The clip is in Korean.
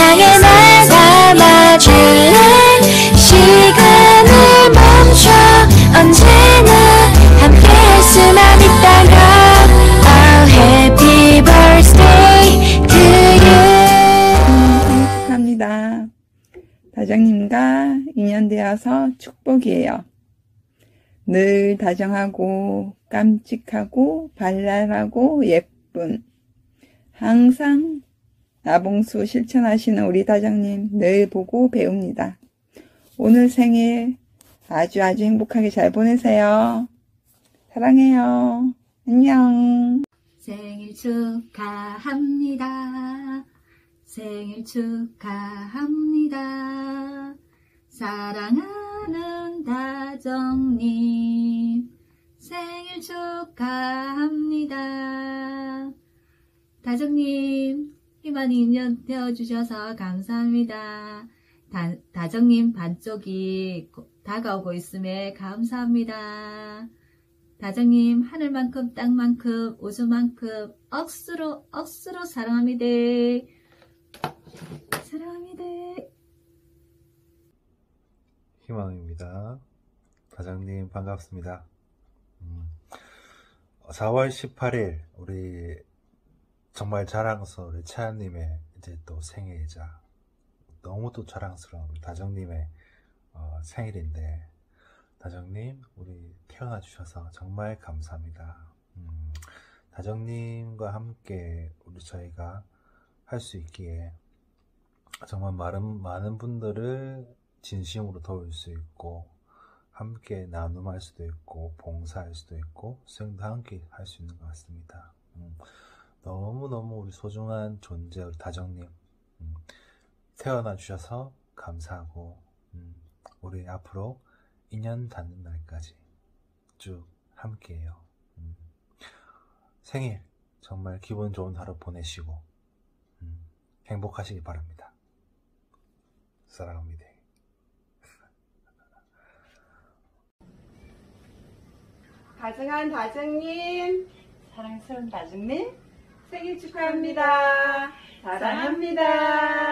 사랑에 날 담아줄래 시간을 멈춰 언제나 함께 할 수만 있다면 Oh happy birthday to you. 축하합니다. 다정님과 인연되어서 축복이에요. 늘 다정하고 깜찍하고 발랄하고 예쁜 항상 나봉수 실천하시는 우리 다정님 늘 보고 배웁니다. 오늘 생일 아주 행복하게 잘 보내세요. 사랑해요. 안녕. 생일 축하합니다. 생일 축하합니다. 사랑하는 다정님 생일 축하합니다. 다정님 희망 인연 되어주셔서 감사합니다. 다정님 반쪽이 다가오고 있음에 감사합니다. 다정님 하늘만큼 땅만큼 우주만큼 억수로 사랑합니다. 사랑합니다. 희망입니다. 다정님 반갑습니다. 4월 18일 우리 정말 자랑스러운 우리 차연님의 이제 또 생일이자 너무 또 자랑스러운 우리 다정님의 생일인데 다정님 우리 태어나 주셔서 정말 감사합니다. 다정님과 함께 우리 저희가 할 수 있기에 정말 많은 분들을 진심으로 도울 수 있고 함께 나눔할 수도 있고 봉사할 수도 있고 수행도 함께 할 수 있는 것 같습니다. 너무너무 우리 소중한 존재 우리 다정님 태어나 주셔서 감사하고 우리 앞으로 인연 닿는 날까지 쭉 함께해요. 생일 정말 기분 좋은 하루 보내시고 행복하시기 바랍니다. 사랑합니다. 다정한 다정님, 사랑스러운 다정님 생일 축하합니다. 사랑합니다.